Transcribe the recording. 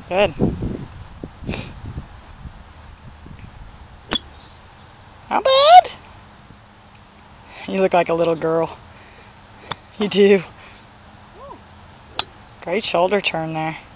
Good. Not bad. You look like a little girl. You do. Great shoulder turn there.